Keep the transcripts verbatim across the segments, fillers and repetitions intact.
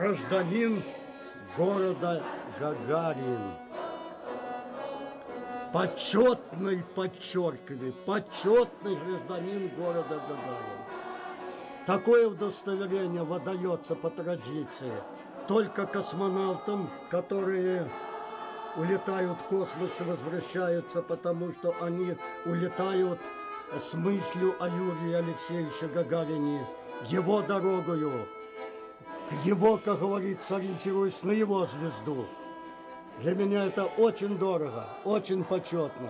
гражданин города Гагарин. Почетный, подчеркиваю, почетный гражданин города Гагарин. Такое удостоверение выдается по традиции только космонавтам, которые улетают в космос и возвращаются, потому что они улетают с мыслью о Юрии Алексеевиче Гагарине, его дорогою, к его, как говорится, ориентируясь на его звезду. Для меня это очень дорого, очень почетно.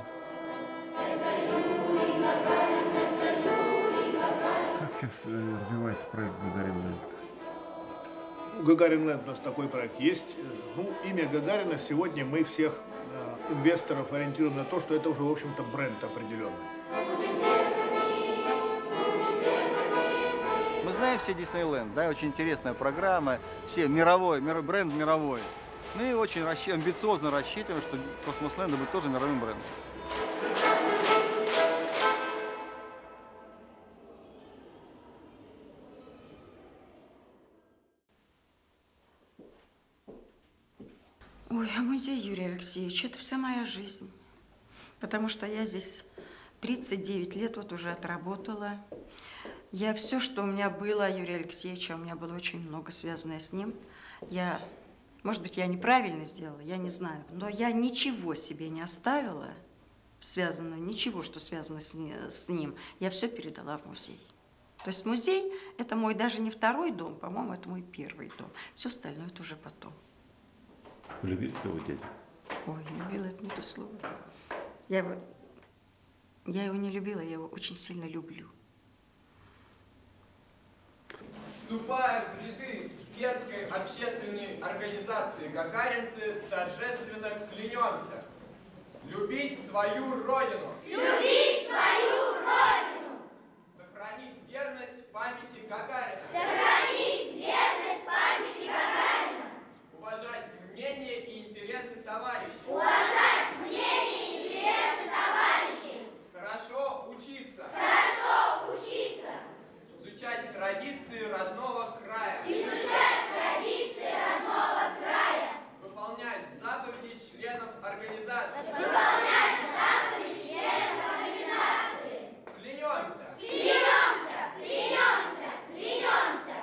Как сейчас развивается проект Гагарин-Ленд? Гагарин-Ленд у нас такой проект есть. Ну, имя Гагарина сегодня мы всех э, инвесторов ориентируем на то, что это уже, в общем-то, бренд определенный. Мы знаем все Диснейленд, да, очень интересная программа, все мировой, мировой бренд мировой. Мы очень расщ... амбициозно рассчитываем, что Космосленд будет тоже мировым брендом. Ой, а музей Юрия Алексеевича – это вся моя жизнь. Потому что я здесь тридцать девять лет вот уже отработала. Я все, что у меня было о Юрии Алексеевиче, у меня было очень много связанное с ним. Я, может быть, я неправильно сделала, я не знаю, но я ничего себе не оставила, связанного, ничего, что связано с, не, с ним, я все передала в музей. То есть музей – это мой даже не второй дом, по-моему, это мой первый дом. Все остальное – это уже потом. Вы любили своего дядю? Ой, любила – это не то слово. Я его, я его не любила, я его очень сильно люблю. Вступая в ряды детской общественной организации «Гагаринцы», торжественно клянемся любить свою Родину. Любить свою Родину. Сохранить верность памяти Гагарина. Сохранить верность памяти Гагарина. Уважать мнение и интересы товарищей. Уважать мнение и интересы товарищей. Хорошо учиться. Хорошо учиться. Изучать традиции родного края. Изучать традиции родного края. Выполнять заповеди членов организации. Выполнять заповеди членов организации. Клянемся. Клянемся, клянемся, клянемся.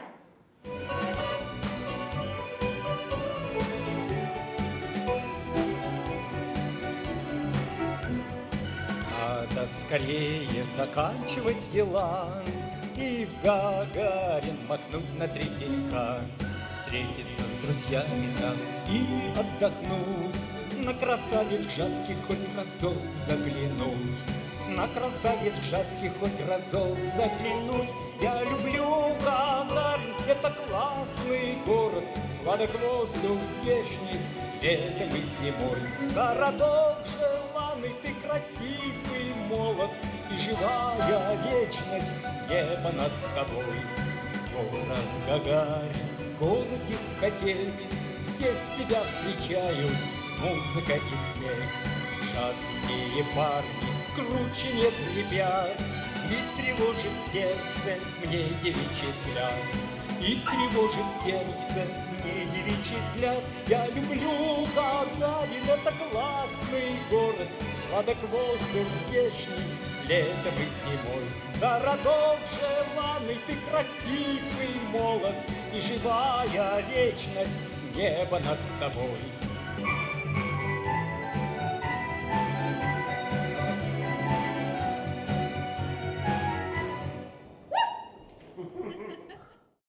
Надо скорее заканчивать дела и в Гагарин махнуть на три денька, встретиться с друзьями там и отдохнуть, на красавец Жацкий хоть разок заглянуть, на красавец Жацкий хоть разок заглянуть. Я люблю Гагарин, это классный город, сладок воздух здешний летом и зимой. Городок желанный, ты красивый, молод, и живая вечность небо над тобой. Город Гагарин, город дискотек, здесь тебя встречают музыка и смех. Шацкие парни круче нет ребят, и тревожит сердце мне девичий взгляд. И тревожит сердце мне девичий взгляд. Я люблю Гагарин, это классный город, сладок воздух здешний летом и зимой. Городок желанный, ты красивый, молод, и живая вечность небо над тобой.